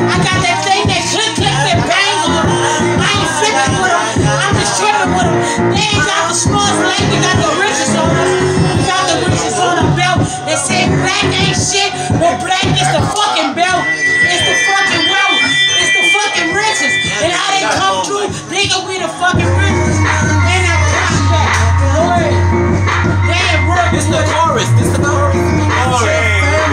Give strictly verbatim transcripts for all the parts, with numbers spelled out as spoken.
I got that thing that click, click, that bang on them. I ain't flipping with them. I'm just tripping with them. They ain't got the smallest leg. We got the riches on us. We got the riches on the belt. They say black ain't shit, but black is the fucking belt. It's the fucking wealth. It's the fucking riches. And how they come through, they gon' be the fucking riches. And that prospect. Go ahead. They ain't working. This the chorus. This the chorus. Oh, yeah.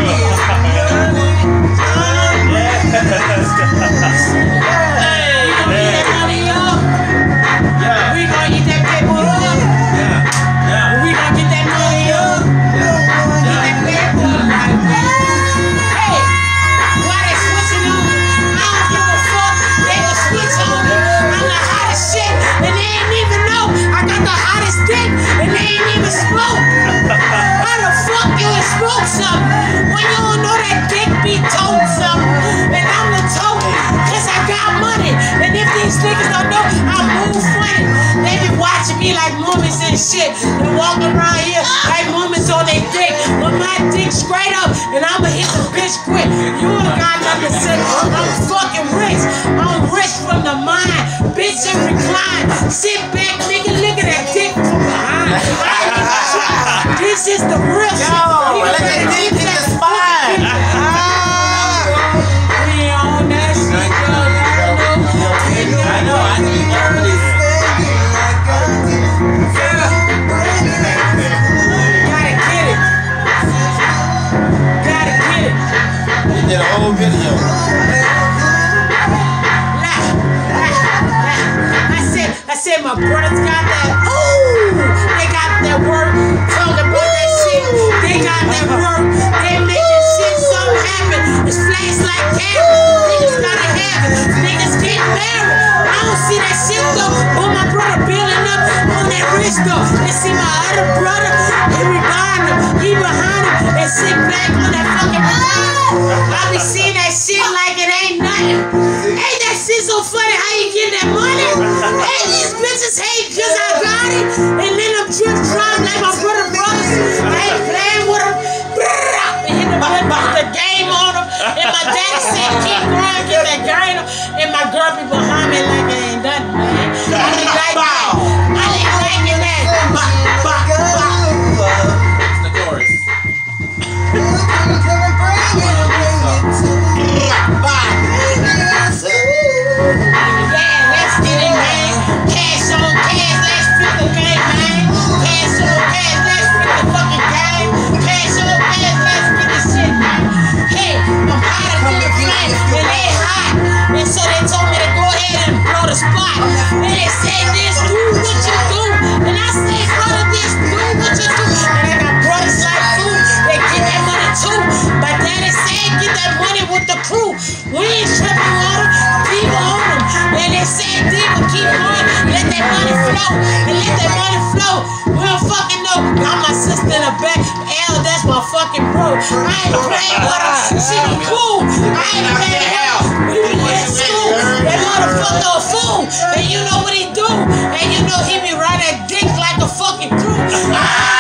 Like moments and shit, and walk around here like moments on their dick, but my dick straight up, and I'ma hit the bitch quick. You ain't got nothing to say. I'm fucking rich. I'm rich from the mind. Bitch and recline. Sit back, nigga, look at that dick from behind. This is the real shit. Yo, let that dick hit the spine. We on that shit, yo. I know, I need more of this. Did a whole video. I said, I said my brothers got that. Ooh, they got that work. Talking about that shit. They got that work. They making shit so happen. It's flash like camera. Niggas gotta have it. Niggas get married. I don't see that shit though. But my brother building up on that wrist though. And see my other brother, he behind him. He behind him and sit back on that fucking behind. I be seeing that shit like it ain't nothing. Ain't that shit so funny how you get that money? Hey, these bitches hate cause I got it. And then them trips drop like my brother brothers. I ain't playing with them. And hit them with the game on them. And my daddy said keep going, get that game on. And my girl be behind me like it ain't nothing, man. I ain't like that. I ain't liking that. It's the chorus. We ain't tripping on them, people on them. And they say people keep on, let that money flow, and let that money flow. We don't fucking know. Got my sister in the back. L, that's my fucking bro. I ain't playing with her. She cool. I ain't playing with her. We were in school. That motherfucker a fool. And you know what he do. And you know he be riding that dick like a fucking crew. Ah!